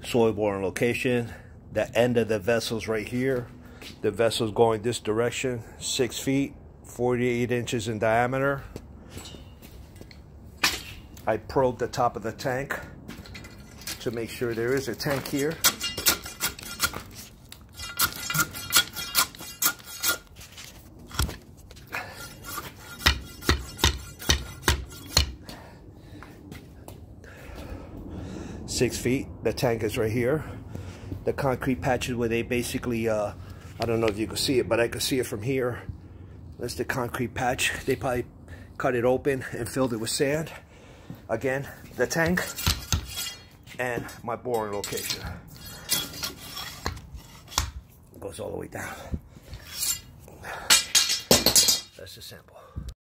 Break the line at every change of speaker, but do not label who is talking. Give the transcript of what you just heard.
soil boring location. The end of the vessel's right here. The vessel's going this direction, 6 feet, 48 inches in diameter. I probed the top of the tank to make sure there is a tank here. Six feet, the tank is right here. The concrete patches where they basically, I don't know if you can see it, but I can see it from here. That's the concrete patch. They probably cut it open and filled it with sand. Again, the tank and my boring location. It goes all the way down. That's the sample.